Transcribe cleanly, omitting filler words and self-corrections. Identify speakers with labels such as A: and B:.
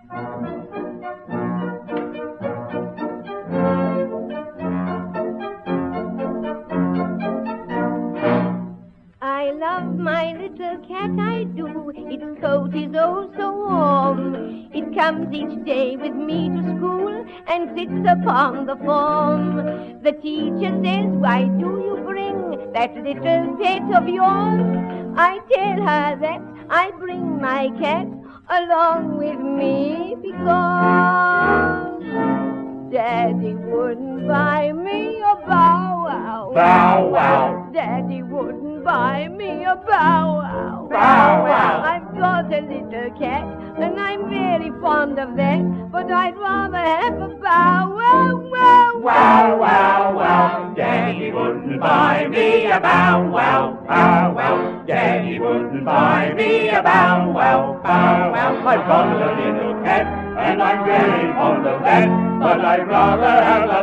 A: I love my little cat, I do. Its coat is oh so warm. It comes each day with me to school and sits upon the form. The teacher says, why do you bring that little pet of yours? I tell her that I bring my cat along with me because Daddy wouldn't buy me a bow wow.
B: Bow wow.
A: Daddy wouldn't buy me a bow wow.
B: Bow wow.
A: I've got a little cat and I'm very fond of that, but I'd rather have a bow wow wow.
B: Wow wow wow. Daddy wouldn't buy me a bow wow. Bow wow. Daddy wouldn't buy me a bow wow. Bow wow. I've got a little cat and I'm very fond of that, but I'd rather have a